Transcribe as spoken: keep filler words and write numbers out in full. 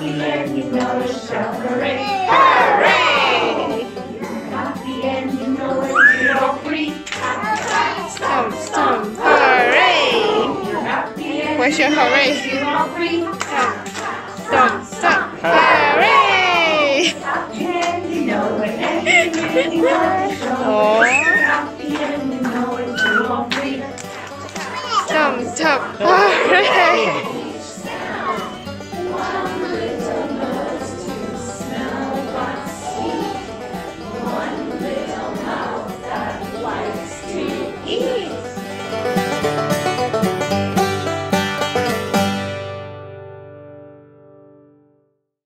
and you know it, shout hooray! Hooray! Happy and you know it, you're all free. Stomp, stomp, hooray! You're happy and Where's your hooray? you're all free. Stomp, stomp, hooray! Happy and you know it, and you know it, shout Oh. happy and you know it, you're all free. Stomp, stomp, hooray!